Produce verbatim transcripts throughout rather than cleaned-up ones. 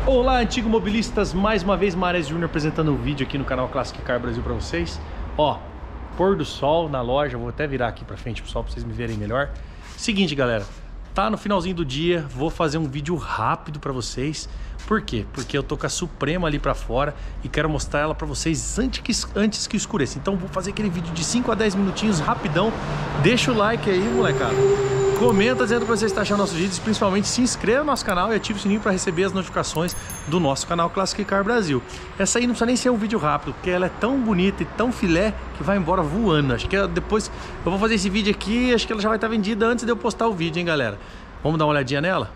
Olá, antigo mobilistas, mais uma vez Mares Júnior apresentando um vídeo aqui no canal Classic Car Brasil para vocês. Ó, pôr do sol na loja, vou até virar aqui para frente pro sol para vocês me verem melhor. Seguinte, galera, tá no finalzinho do dia, vou fazer um vídeo rápido para vocês. Por quê? Porque eu tô com a Suprema ali para fora e quero mostrar ela para vocês antes que, antes que escureça. Então vou fazer aquele vídeo de cinco a dez minutinhos rapidão. Deixa o like aí, molecada. Comenta dizendo o que você está achando dos nossos vídeos, principalmente se inscreva no nosso canal e ative o sininho para receber as notificações do nosso canal Classic Car Brasil. Essa aí não precisa nem ser um vídeo rápido, porque ela é tão bonita e tão filé que vai embora voando. Acho que depois eu vou fazer esse vídeo aqui, acho que ela já vai estar vendida antes de eu postar o vídeo, hein, galera? Vamos dar uma olhadinha nela?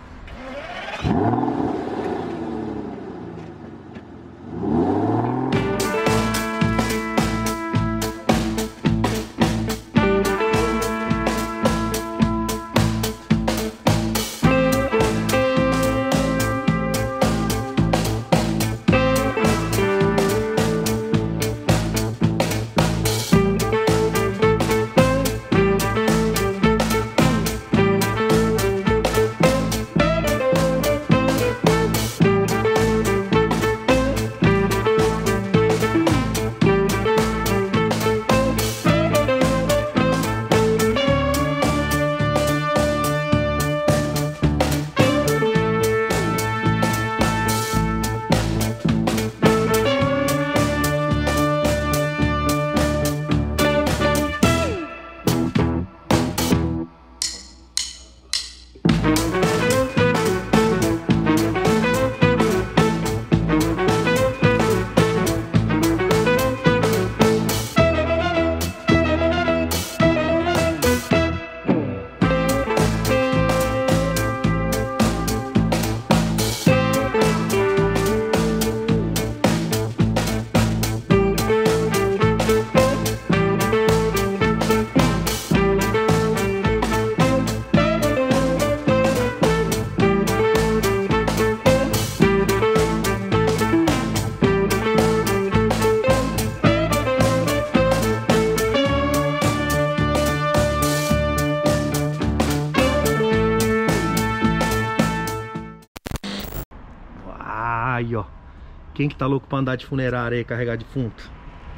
Aí, ó, quem que tá louco pra andar de funerária aí, carregar defunto?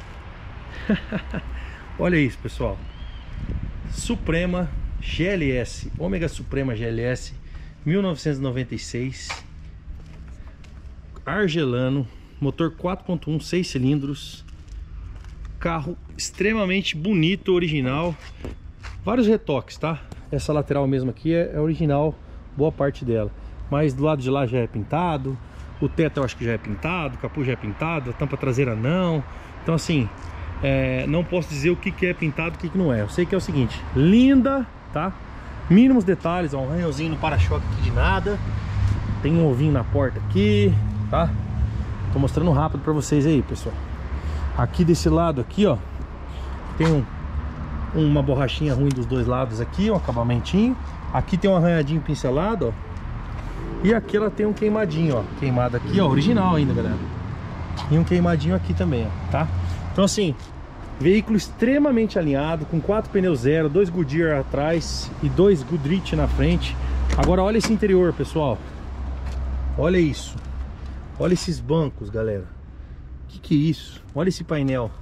Olha isso, pessoal. Suprema G L S, Ômega Suprema G L S mil novecentos e noventa e seis, Argelano, motor quatro ponto um, seis cilindros, carro extremamente bonito, original, vários retoques, tá? Essa lateral mesmo aqui é, é original, boa parte dela, mas do lado de lá já é pintado. O teto eu acho que já é pintado, o capô já é pintado, a tampa traseira não. Então assim, é, não posso dizer o que, que é pintado e o que, que não é. Eu sei que é o seguinte, linda, tá? Mínimos detalhes, ó, um arranhãozinho no para-choque aqui de nada. Tem um ovinho na porta aqui, tá? Tô mostrando rápido pra vocês aí, pessoal. Aqui desse lado aqui, ó, tem um, uma borrachinha ruim dos dois lados aqui, um acabamentinho. Aqui tem um arranhadinho pincelado, ó. E aqui ela tem um queimadinho, ó. Queimado aqui, ó, original ainda, galera. E um queimadinho aqui também, ó, tá? Então assim, veículo extremamente alinhado, com quatro pneus zero, dois Goodyear atrás e dois Goodrich na frente. Agora olha esse interior, pessoal. Olha isso. Olha esses bancos, galera. Que que é isso? Olha esse painel.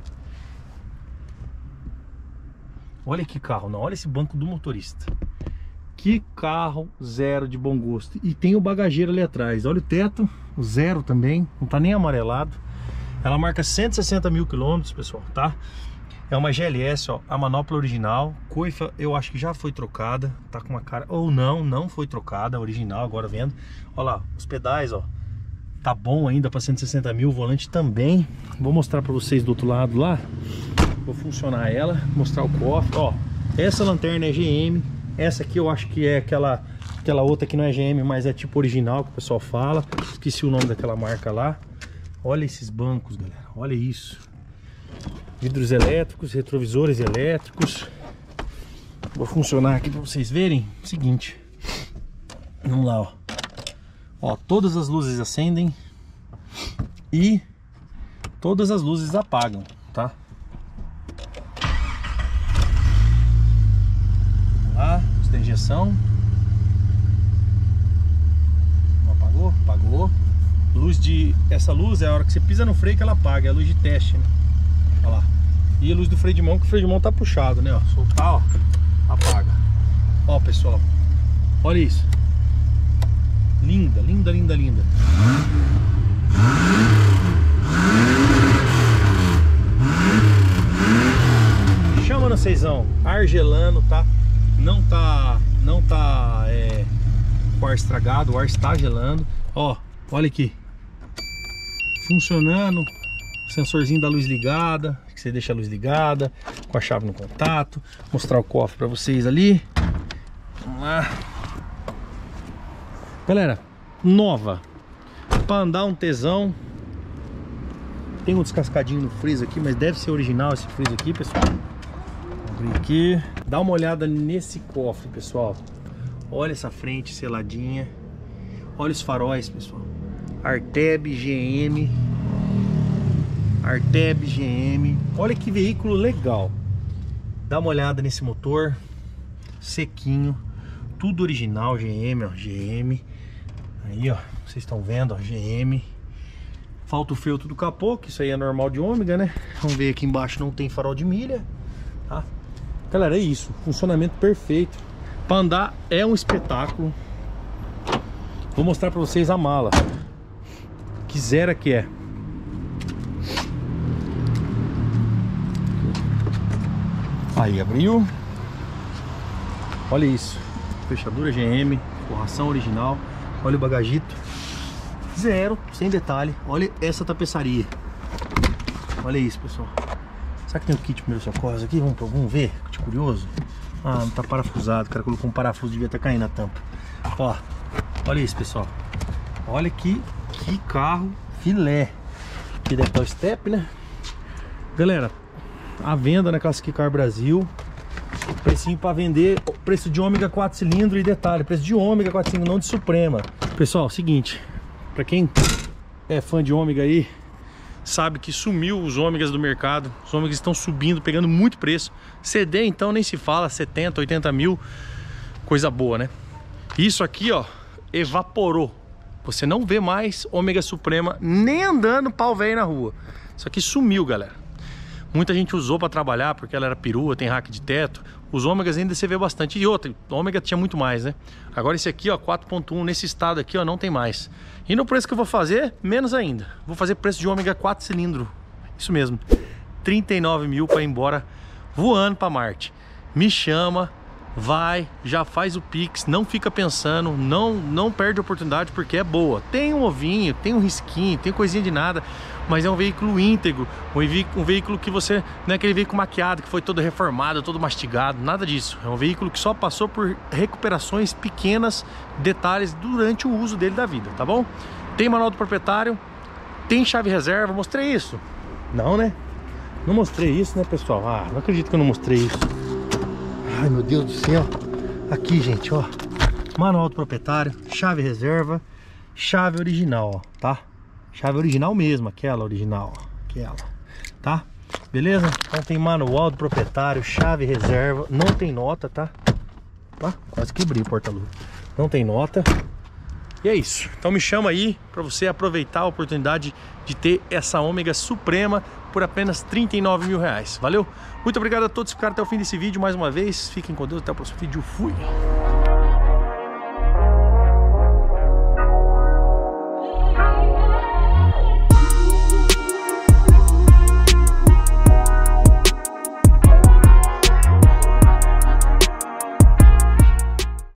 Olha que carro, não. Olha esse banco do motorista. Que carro zero de bom gosto. E tem o bagageiro ali atrás. Olha o teto, o zero também. Não tá nem amarelado. Ela marca cento e sessenta mil quilômetros, pessoal, tá? É uma G L S, ó. A manopla original. Coifa eu acho que já foi trocada. Tá com uma cara... Ou não, não foi trocada. Original, agora vendo. Olha lá, os pedais, ó. Tá bom ainda para cento e sessenta mil. O volante também. Vou mostrar pra vocês do outro lado lá. Vou funcionar ela. Mostrar o cofre, ó. Essa lanterna é G M. Essa aqui eu acho que é aquela, aquela outra que não é G M, mas é tipo original, que o pessoal fala. Esqueci o nome daquela marca lá. Olha esses bancos, galera. Olha isso. Vidros elétricos, retrovisores elétricos. Vou funcionar aqui para vocês verem. Seguinte. Vamos lá, ó. Ó, todas as luzes acendem e todas as luzes apagam, tá? injeção. Não apagou? Apagou. luz de... Essa luz é a hora que você pisa no freio que ela apaga, é a luz de teste, né? Olha lá. E a luz do freio de mão, que o freio de mão tá puxado, né? Ó, soltar, ó, apaga. Ó, pessoal, olha isso. Linda, linda, linda, linda. Chama no seisão, ar gelando, tá? Não tá, não tá é, com o ar estragado, o ar está gelando. Ó, olha aqui, funcionando. Sensorzinho da luz ligada, que você deixa a luz ligada, com a chave no contato. Mostrar o cofre para vocês ali. Vamos lá. Galera, nova. Para andar um tesão. Tem um descascadinho no freezer aqui, mas deve ser original esse freezer aqui, pessoal. Vou abrir aqui. Dá uma olhada nesse cofre, pessoal. Olha essa frente seladinha. Olha os faróis, pessoal. Arteb G M. Arteb G M. Olha que veículo legal. Dá uma olhada nesse motor. Sequinho. Tudo original, G M, ó. G M. Aí, ó. Vocês estão vendo, ó. G M. Falta o feltro do capô, que isso aí é normal de ômega, né? Vamos ver aqui embaixo, não tem farol de milha, tá? Galera, é isso. Funcionamento perfeito. Para andar é um espetáculo. Vou mostrar para vocês a mala. Que zero que é. Aí, abriu. Olha isso. Fechadura G M, forração original. Olha o bagagito. Zero, sem detalhe. Olha essa tapeçaria. Olha isso, pessoal. Será que tem o kit primeiro socorros aqui? Vamos, vamos ver. Que curioso. Ah, não tá parafusado. O cara colocou um parafuso, devia estar caindo a tampa. Ó, olha isso, pessoal. Olha que, que carro filé. Aqui deve estar o step, né? Galera, a venda na Classic Car Brasil. Precinho para vender. Preço de ômega quatro cilindros. E detalhe, preço de ômega quatro cilindros, não de Suprema. Pessoal, seguinte. Pra quem é fã de ômega aí, sabe que sumiu os ômegas do mercado. Os ômegas estão subindo, pegando muito preço. C D então nem se fala, setenta, oitenta mil. Coisa boa, né? Isso aqui, ó, evaporou. Você não vê mais ômega Suprema nem andando pau velho na rua. Isso aqui sumiu, galera. Muita gente usou para trabalhar porque ela era perua, tem rack de teto. Os ômegas ainda você vê bastante. E outra, o ômega tinha muito mais, né? Agora esse aqui, ó, quatro ponto um, nesse estado aqui, ó, não tem mais. E no preço que eu vou fazer, menos ainda. Vou fazer preço de ômega quatro cilindro. Isso mesmo. trinta e nove mil para ir embora voando para Marte. Me chama, vai, já faz o Pix, não fica pensando, não, não perde a oportunidade porque é boa. Tem um ovinho, tem um risquinho, tem coisinha de nada, mas é um veículo íntegro, um, um veículo que você, não é aquele veículo maquiado, que foi todo reformado, todo mastigado, nada disso. É um veículo que só passou por recuperações pequenas, detalhes durante o uso dele da vida, tá bom? Tem manual do proprietário, tem chave reserva, mostrei isso? Não, né? Não mostrei isso, né, pessoal? Ah, não acredito que eu não mostrei isso. Ai, meu Deus do céu. Aqui, gente, ó. Manual do proprietário, chave reserva, chave original, ó, tá? Chave original mesmo, aquela original, ó, aquela, tá? Beleza? Então tem manual do proprietário, chave reserva, não tem nota, tá? Tá? Quase quebrei o porta-luz. Não tem nota. E é isso. Então me chama aí para você aproveitar a oportunidade de ter essa ômega Suprema por apenas trinta e nove mil reais. Valeu? Muito obrigado a todos que ficaram até o fim desse vídeo mais uma vez. Fiquem com Deus, até o próximo vídeo. Fui!